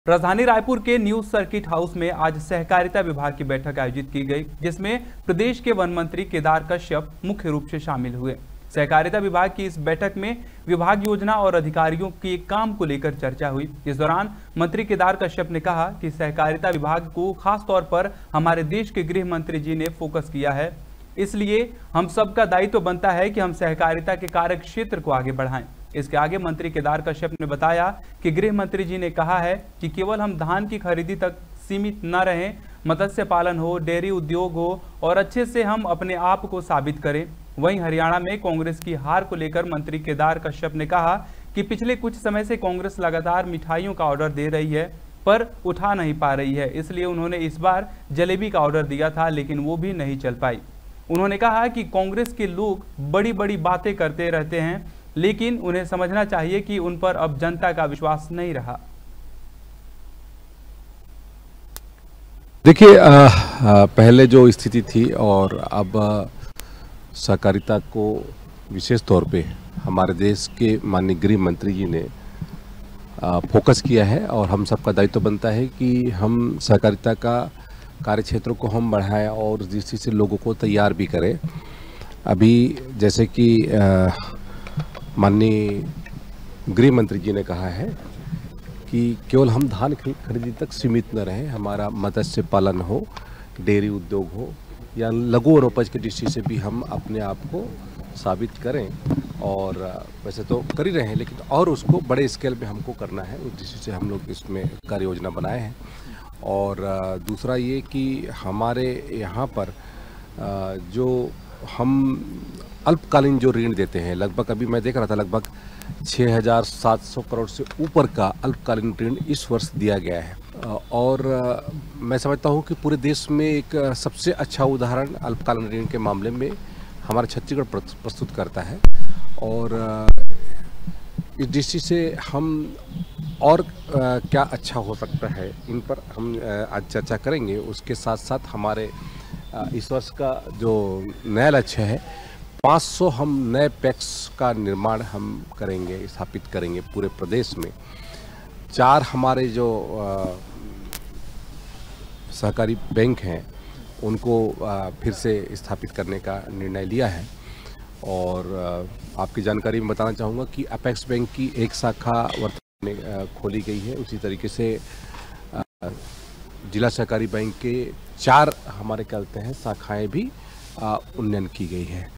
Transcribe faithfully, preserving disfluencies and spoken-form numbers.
राजधानी रायपुर के new circuit house में आज सहकारिता विभाग की बैठक आयोजित की गई, जिसमें प्रदेश के वन मंत्री केदार कश्यप मुख्य रूप से शामिल हुए। सहकारिता विभाग की इस बैठक में विभाग योजना और अधिकारियों के काम को लेकर चर्चा हुई। इस दौरान मंत्री केदार कश्यप ने कहा कि सहकारिता विभाग को खास तौर पर हमारे देश के गृह मंत्री जी ने फोकस किया है, इसलिए हम सबका दायित्व बनता है कि हम सहकारिता के कार्य क्षेत्र को आगे बढ़ाएं। इसके आगे मंत्री केदार कश्यप ने बताया कि गृह मंत्री जी ने कहा है कि केवल हम धान की खरीदी तक सीमित न रहें, मत्स्य पालन हो, डेयरी उद्योग हो और अच्छे से हम अपने आप को साबित करें। वहीं हरियाणा में कांग्रेस की हार को लेकर मंत्री केदार कश्यप ने कहा कि पिछले कुछ समय से कांग्रेस लगातार मिठाइयों का ऑर्डर दे रही है पर उठा नहीं पा रही है, इसलिए उन्होंने इस बार जलेबी का ऑर्डर दिया था, लेकिन वो भी नहीं चल पाई। उन्होंने कहा कि कांग्रेस के लोग बड़ी बड़ी बातें करते रहते हैं, लेकिन उन्हें समझना चाहिए कि उन पर अब जनता का विश्वास नहीं रहा। देखिए, पहले जो स्थिति थी और अब सहकारिता को विशेष तौर पे हमारे देश के माननीय गृह मंत्री जी ने फोकस किया है और हम सबका दायित्व बनता है कि हम सहकारिता का कार्य क्षेत्रों को हम बढ़ाएं और जिस चीज़ से लोगों को तैयार भी करें। अभी जैसे कि माननीय गृह मंत्री जी ने कहा है कि केवल हम धान खरीदी तक सीमित न रहें, हमारा मत्स्य पालन हो, डेयरी उद्योग हो या लघु और उपज की दृष्टि से भी हम अपने आप को साबित करें। और वैसे तो कर ही रहे हैं, लेकिन और उसको बड़े स्केल पे हमको करना है, उस दृष्टि से हम लोग इसमें कार्य योजना बनाए हैं। और दूसरा ये कि हमारे यहाँ पर जो हम अल्पकालीन जो ऋण देते हैं, लगभग अभी मैं देख रहा था लगभग छः हज़ार सात सौ करोड़ से ऊपर का अल्पकालीन ऋण इस वर्ष दिया गया है। और मैं समझता हूँ कि पूरे देश में एक सबसे अच्छा उदाहरण अल्पकालीन ऋण के मामले में हमारा छत्तीसगढ़ प्रस्तुत करता है। और इस दृष्टि से हम और क्या अच्छा हो सकता है, इन पर हम आज चर्चा करेंगे। उसके साथ साथ हमारे इस वर्ष का जो नया लक्ष्य है, पाँच सौ हम नए पैक्स का निर्माण हम करेंगे, स्थापित करेंगे पूरे प्रदेश में। चार हमारे जो सहकारी बैंक हैं उनको आ, फिर से स्थापित करने का निर्णय लिया है। और आ, आपकी जानकारी में बताना चाहूँगा कि अपेक्स बैंक की एक शाखा वर्तमान में खोली गई है। उसी तरीके से आ, जिला सहकारी बैंक के चार हमारे कहते हैं शाखाएं भी उन्नयन की गई है।